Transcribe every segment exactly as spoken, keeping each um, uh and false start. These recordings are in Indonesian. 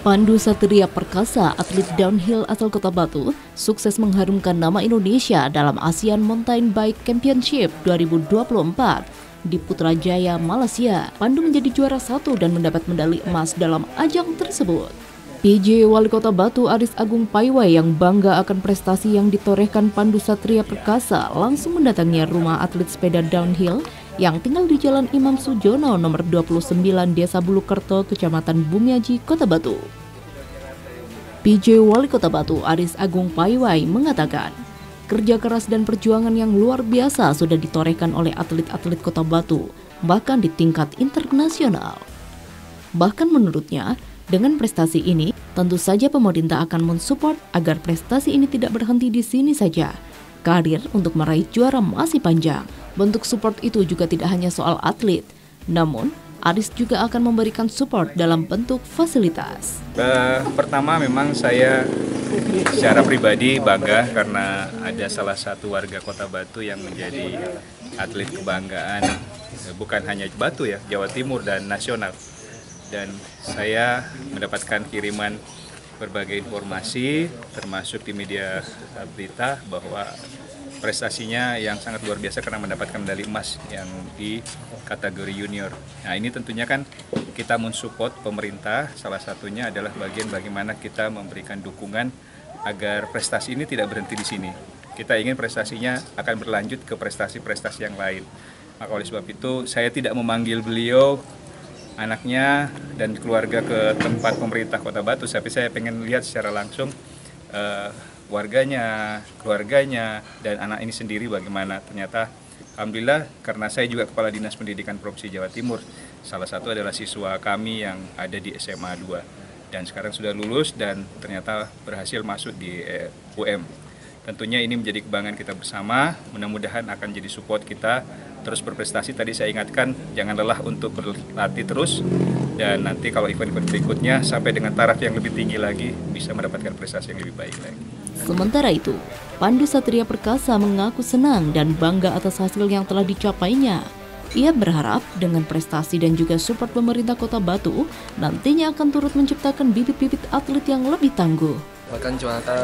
Pandu Satria Perkasa, atlet downhill asal Kota Batu, sukses mengharumkan nama Indonesia dalam Asian Mountain Bike Championship dua ribu dua puluh empat di Putrajaya, Malaysia. Pandu menjadi juara satu dan mendapat medali emas dalam ajang tersebut. P J Wali Kota Batu Aris Agung Paiwai yang bangga akan prestasi yang ditorehkan Pandu Satria Perkasa langsung mendatangi rumah atlet sepeda downhill yang tinggal di Jalan Imam Sujono nomor dua puluh sembilan Desa Bulukerto, Kecamatan Bumiaji, Kota Batu. P J Wali Kota Batu Aris Agung Paiwai mengatakan, kerja keras dan perjuangan yang luar biasa sudah ditorehkan oleh atlet-atlet Kota Batu, bahkan di tingkat internasional. Bahkan menurutnya, dengan prestasi ini, tentu saja pemerintah akan mensupport agar prestasi ini tidak berhenti di sini saja. Karir untuk meraih juara masih panjang. Bentuk support itu juga tidak hanya soal atlet, namun Aris juga akan memberikan support dalam bentuk fasilitas. Uh, pertama memang saya secara pribadi bangga karena ada salah satu warga Kota Batu yang menjadi atlet kebanggaan, bukan hanya Batu ya, Jawa Timur dan nasional. Dan saya mendapatkan kiriman berbagai informasi termasuk di media berita bahwa prestasinya yang sangat luar biasa karena mendapatkan medali emas yang di kategori junior. Nah, ini tentunya kan kita mensupport pemerintah, salah satunya adalah bagian bagaimana kita memberikan dukungan agar prestasi ini tidak berhenti di sini. Kita ingin prestasinya akan berlanjut ke prestasi-prestasi yang lain. Maka oleh sebab itu saya tidak memanggil beliau, anaknya dan keluarga ke tempat pemerintah Kota Batu, tapi saya pengen lihat secara langsung uh, warganya, keluarganya, dan anak ini sendiri bagaimana. Ternyata alhamdulillah karena saya juga Kepala Dinas Pendidikan Provinsi Jawa Timur, salah satu adalah siswa kami yang ada di S M A dua dan sekarang sudah lulus dan ternyata berhasil masuk di eh, U M. Tentunya ini menjadi kebanggaan kita bersama, mudah-mudahan akan jadi support kita terus berprestasi. Tadi saya ingatkan jangan lelah untuk berlatih terus dan nanti kalau event-event berikutnya sampai dengan taraf yang lebih tinggi lagi bisa mendapatkan prestasi yang lebih baik lagi. Sementara itu, Pandu Satria Perkasa mengaku senang dan bangga atas hasil yang telah dicapainya. Ia berharap dengan prestasi dan juga support pemerintah Kota Batu nantinya akan turut menciptakan bibit-bibit atlet yang lebih tangguh. Bahkan juara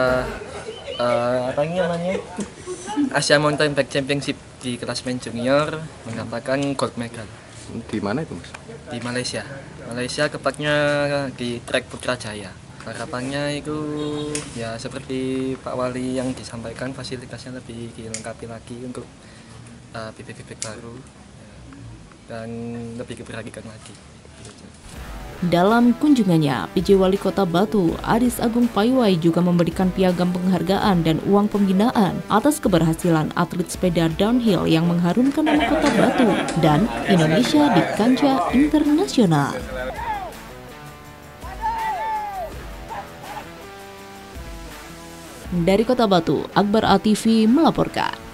uh, apa namanya Asia Mountain Bike Championship di klasmen junior mendapatkan gold medal. Di mana itu, Mas? Di Malaysia. Malaysia tepatnya di trek Putrajaya. Harapannya itu ya seperti Pak Wali yang disampaikan, fasilitasnya lebih dilengkapi lagi untuk uh, bibit-bibit baru dan lebih diperhatikan lagi. Dalam kunjungannya, P J Wali Kota Batu Aris Agung Paiwai juga memberikan piagam penghargaan dan uang pembinaan atas keberhasilan atlet sepeda downhill yang mengharumkan nama Kota Batu dan Indonesia di kancah internasional. Dari Kota Batu, Akbar A T V melaporkan.